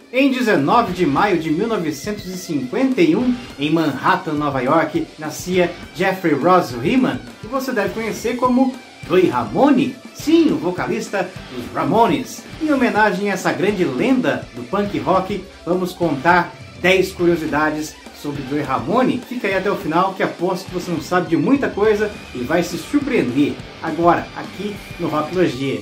Em 19 de maio de 1951, em Manhattan, Nova York, nascia Jeffrey Ross Hyman, que você deve conhecer como Joey Ramone, sim, o vocalista dos Ramones. Em homenagem a essa grande lenda do punk rock, vamos contar 10 curiosidades sobre Joey Ramone. Fica aí até o final que aposto que você não sabe de muita coisa e vai se surpreender agora, aqui no Rocklogia.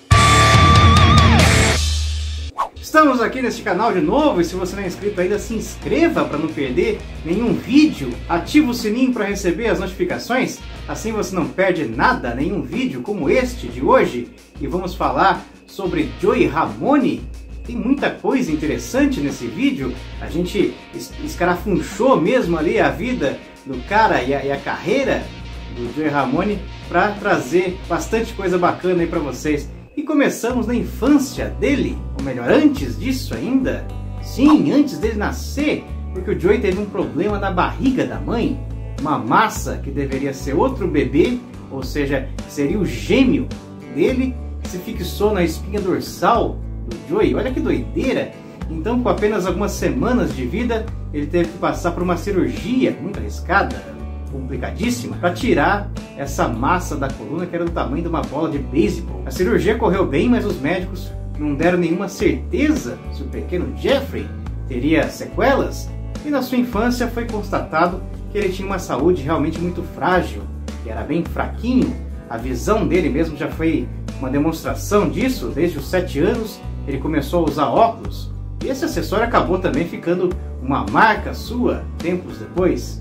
Estamos aqui neste canal de novo e se você não é inscrito ainda, se inscreva para não perder nenhum vídeo. Ativa o sininho para receber as notificações, assim você não perde nada, nenhum vídeo como este de hoje. E vamos falar sobre Joey Ramone. Tem muita coisa interessante nesse vídeo, a gente escarafunchou mesmo ali a vida do cara e a carreira do Joey Ramone para trazer bastante coisa bacana aí para vocês. E começamos na infância dele, ou melhor, antes disso ainda. Sim, antes dele nascer, porque o Joey teve um problema na barriga da mãe. Uma massa que deveria ser outro bebê, ou seja, seria o gêmeo dele, que se fixou na espinha dorsal do Joey. Olha que doideira! Então, com apenas algumas semanas de vida, ele teve que passar por uma cirurgia muito arriscada, complicadíssima, para tirar essa massa da coluna que era do tamanho de uma bola de beisebol. A cirurgia correu bem, mas os médicos não deram nenhuma certeza se o pequeno Jeffrey teria sequelas, e na sua infância foi constatado que ele tinha uma saúde realmente muito frágil, que era bem fraquinho. A visão dele mesmo já foi uma demonstração disso. Desde os 7 anos ele começou a usar óculos, e esse acessório acabou também ficando uma marca sua tempos depois.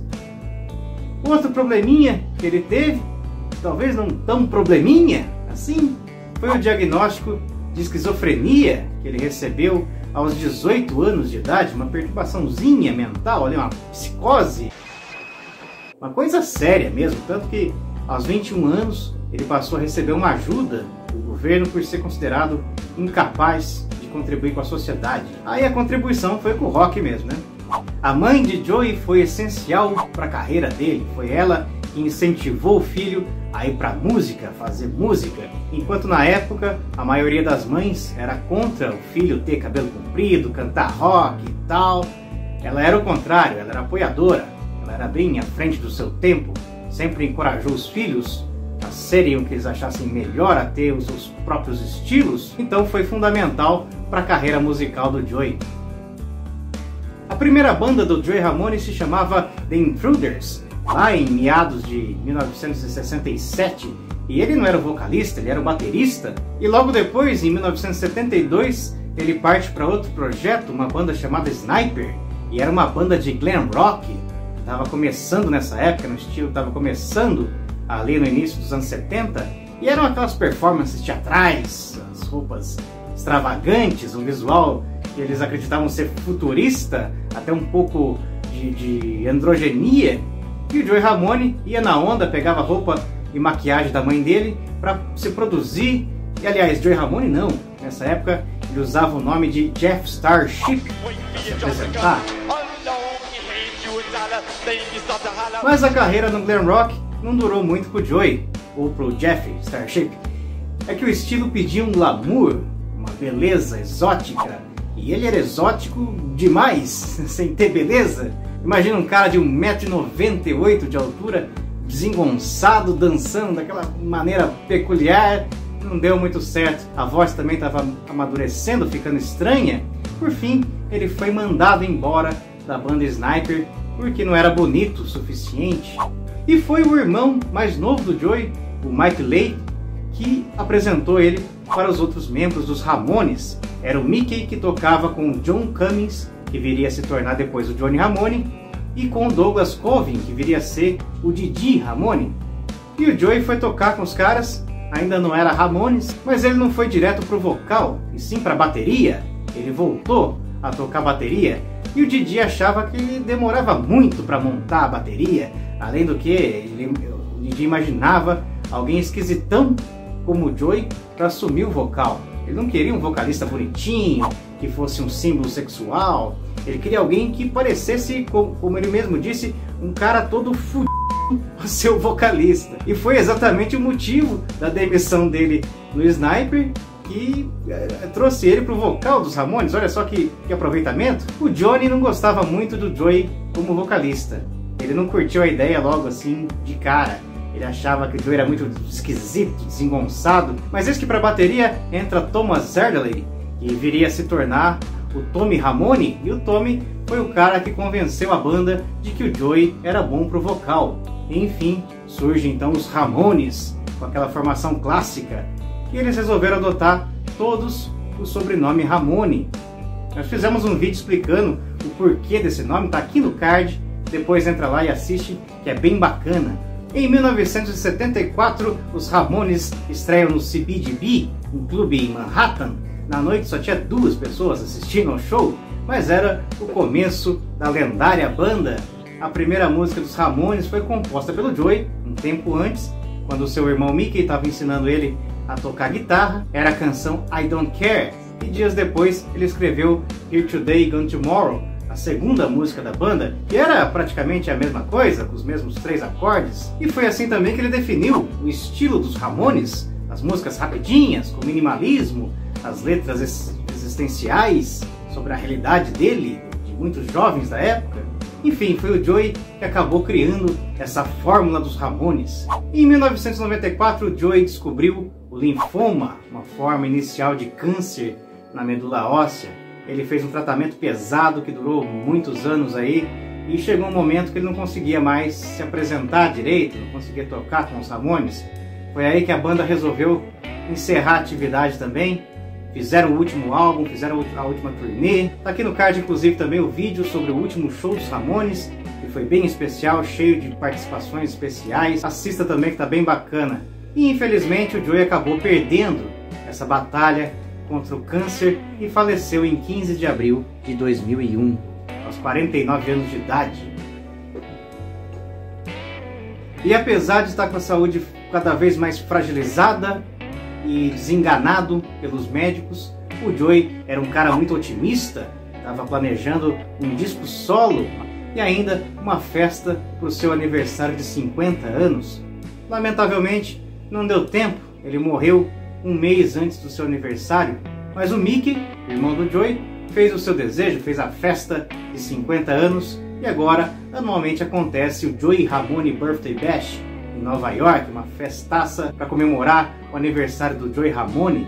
Outro probleminha que ele teve, talvez não tão probleminha assim, foi o diagnóstico de esquizofrenia que ele recebeu aos 18 anos de idade, uma perturbaçãozinha mental, uma psicose, uma coisa séria mesmo, tanto que aos 21 anos ele passou a receber uma ajuda do governo por ser considerado incapaz de contribuir com a sociedade. Aí a contribuição foi com o rock mesmo, né? A mãe de Joey foi essencial para a carreira dele, foi ela que incentivou o filho a ir para a música, fazer música, enquanto na época a maioria das mães era contra o filho ter cabelo comprido, cantar rock e tal. Ela era o contrário, ela era apoiadora, ela era bem à frente do seu tempo, sempre encorajou os filhos a serem o que eles achassem melhor, a ter os seus próprios estilos, então foi fundamental para a carreira musical do Joey. A primeira banda do Joey Ramone se chamava The Intruders, lá em meados de 1967, e ele não era o vocalista, ele era o baterista. E logo depois, em 1972, ele parte para outro projeto, uma banda chamada Sniper, e era uma banda de glam rock, estava começando nessa época, no estilo, estava começando ali no início dos anos 70, e eram aquelas performances teatrais, as roupas extravagantes, um visual que eles acreditavam ser futurista, até um pouco de androgenia. E o Joey Ramone ia na onda, pegava a roupa e maquiagem da mãe dele para se produzir. E aliás, Joey Ramone não, nessa época ele usava o nome de Jeff Starship para se apresentar. Mas a carreira no glam rock não durou muito pro Joey, ou pro Jeff Starship. É que o estilo pedia um glamour, uma beleza exótica, e ele era exótico demais, sem ter beleza. Imagina um cara de 1,98 m de altura, desengonçado, dançando daquela maneira peculiar. Não deu muito certo, a voz também estava amadurecendo, ficando estranha. Por fim, ele foi mandado embora da banda Sniper, porque não era bonito o suficiente. E foi o irmão mais novo do Joey, o Mike Leigh, que apresentou ele para os outros membros dos Ramones. Era o Mickey, que tocava com o John Cummings, que viria a se tornar depois o Johnny Ramone, e com o Douglas Colvin, que viria a ser o Didi Ramone. E o Joey foi tocar com os caras, ainda não era Ramones, mas ele não foi direto pro vocal, e sim pra bateria. Ele voltou a tocar bateria, e o Didi achava que ele demorava muito para montar a bateria, além do que o Didi imaginava alguém esquisitão como o Joey para assumir o vocal. Ele não queria um vocalista bonitinho, que fosse um símbolo sexual. Ele queria alguém que parecesse, como ele mesmo disse, um cara todo fudido a ser o vocalista. E foi exatamente o motivo da demissão dele no Sniper que trouxe ele pro vocal dos Ramones. Olha só que aproveitamento. O Johnny não gostava muito do Joey como vocalista. Ele não curtiu a ideia logo assim de cara. Ele achava que o Joey era muito esquisito, desengonçado. Mas eis que para a bateria entra Thomas Erdely, que viria a se tornar o Tommy Ramone. E o Tommy foi o cara que convenceu a banda de que o Joey era bom pro vocal. E, enfim, surgem então os Ramones, com aquela formação clássica. E eles resolveram adotar todos o sobrenome Ramone. Nós fizemos um vídeo explicando o porquê desse nome, tá aqui no card. Depois entra lá e assiste, que é bem bacana. Em 1974, os Ramones estreiam no CBGB, um clube em Manhattan. Na noite só tinha 2 pessoas assistindo ao show, mas era o começo da lendária banda. A primeira música dos Ramones foi composta pelo Joey, um tempo antes, quando seu irmão Mickey estava ensinando ele a tocar guitarra. Era a canção I Don't Care, e dias depois ele escreveu Here Today, Gone Tomorrow, a segunda música da banda, que era praticamente a mesma coisa, com os mesmos 3 acordes. E foi assim também que ele definiu o estilo dos Ramones, as músicas rapidinhas, com minimalismo, as letras existenciais sobre a realidade dele, de muitos jovens da época. Enfim, foi o Joey que acabou criando essa fórmula dos Ramones. Em 1994, o Joey descobriu o linfoma, uma forma inicial de câncer na medula óssea. Ele fez um tratamento pesado que durou muitos anos aí, e chegou um momento que ele não conseguia mais se apresentar direito, não conseguia tocar com os Ramones. Foi aí que a banda resolveu encerrar a atividade também. Fizeram o último álbum, fizeram a última turnê. Tá aqui no card, inclusive, também o vídeo sobre o último show dos Ramones, que foi bem especial, cheio de participações especiais. Assista também, que tá bem bacana. E infelizmente o Joey acabou perdendo essa batalha contra o câncer e faleceu em 15 de abril de 2001, aos 49 anos de idade. E apesar de estar com a saúde cada vez mais fragilizada e desenganado pelos médicos, o Joey era um cara muito otimista, estava planejando um disco solo e ainda uma festa para o seu aniversário de 50 anos. Lamentavelmente, não deu tempo, ele morreu um mês antes do seu aniversário, mas o Mickey, irmão do Joey, fez o seu desejo, fez a festa de 50 anos, e agora anualmente acontece o Joey Ramone Birthday Bash em Nova York, uma festaça para comemorar o aniversário do Joey Ramone.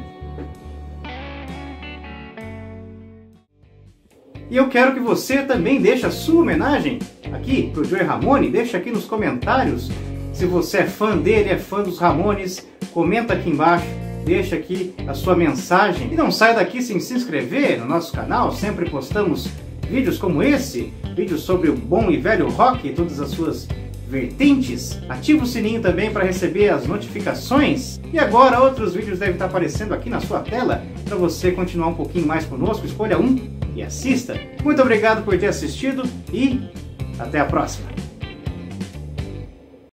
E eu quero que você também deixe a sua homenagem aqui para o Joey Ramone, deixa aqui nos comentários se você é fã dele, é fã dos Ramones, comenta aqui embaixo. Deixa aqui a sua mensagem e não saia daqui sem se inscrever no nosso canal. Sempre postamos vídeos como esse, vídeos sobre o bom e velho rock e todas as suas vertentes. Ativa o sininho também para receber as notificações. E agora outros vídeos devem estar aparecendo aqui na sua tela para você continuar um pouquinho mais conosco. Escolha um e assista. Muito obrigado por ter assistido e até a próxima.